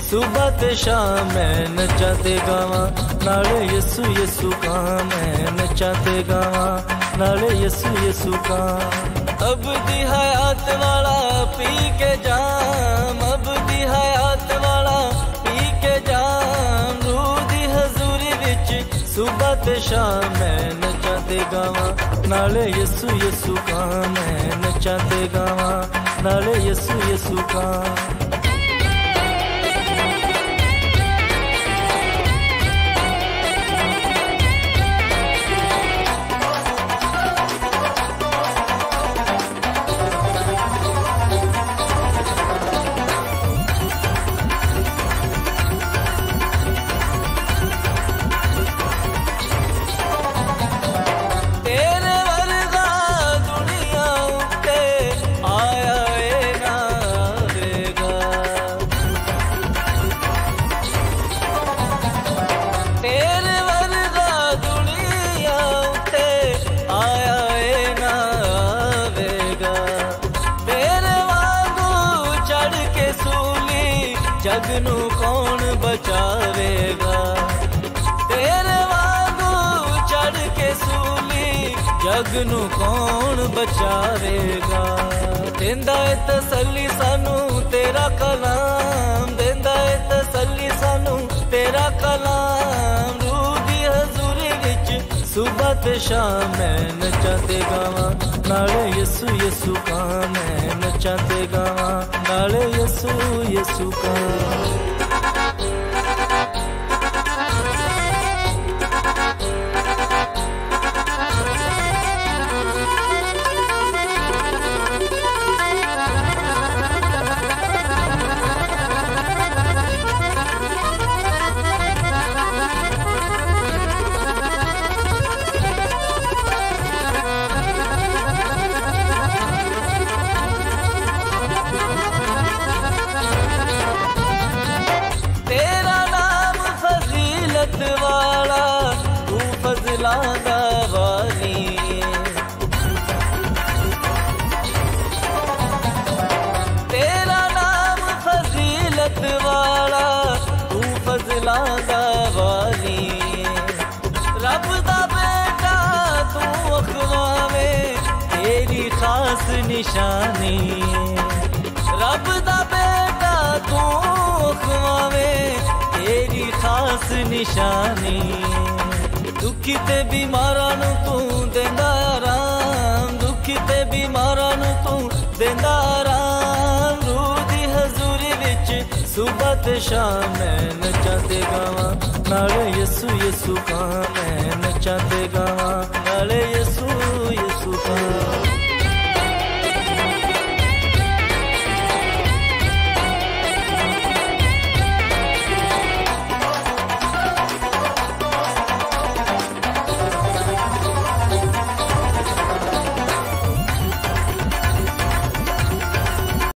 सुबह ते शाम मैं नचा ते गावां नाले यसु यसु का मैं नचा ते गावां नाले यसु यसु का। अब दी हयात वाला पी के जाम, अब दी हयात वाला पी के जाम, रूह दी हजूरी विच सुबह ते शाम मैं नचा ते गावां नाले यसु यसु का मैं नचा ते गावां नाले यसु यसु का। जग नू कौन बचावेगा, तेरे वांगू चढ़ के सूली जग नू कौन बचावेगा। देंदा है तसल्ली सानू तेरा कलाम, देंदा है तसल्ली सानू तेरा कलाम, रूह दी हजूरी विच सुबह ते शाम मैं नचा ते गावां नाले यसु यसु का मैं नचा ते गावां नाले यसु यसु का। वाला तू फजलादा वाली, तेरा नाम फजीलत वाला तू फजलादा वाली, रब दा बेटा तू अखवावे तेरी खास निशानी, रब दा बेटा तू अखवावे तेरी खास निशानी। दुखी ते बीमारां नू तू देंदा आराम, दुखी ते बीमारां नू तू देंदा आराम, रूह दी हजूरी विच सुबह ते शाम मैं नचा ते गावां नाले यसु यसु का मैं नचा ते गावां नाले यसु यसु का।